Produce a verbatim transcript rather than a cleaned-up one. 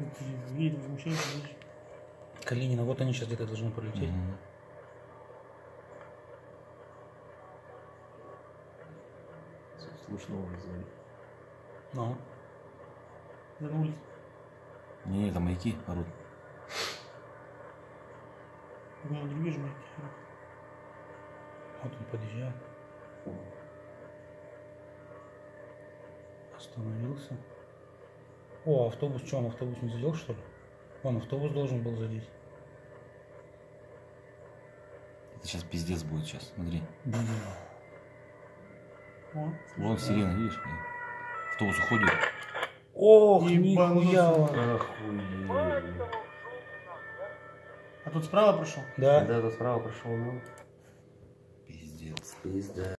Едет, возмущается. Калинина, вот они сейчас где-то должны пролететь. Угу. Слышно уже звонит. Ну. Да, на улице. Не, это маяки орут. Я не вижу маяки. Вот он подъезжает. Остановился. О, автобус, что, он автобус не задел, что ли? Он автобус должен был задеть. Это сейчас пиздец будет сейчас, смотри. О, Вон сирена, видишь? Автобус уходит. Ох, Ебанулся. нихуя! Охуеть. А тут справа прошел? Да. Да, тут справа прошел, ну. Пиздец. Пизда.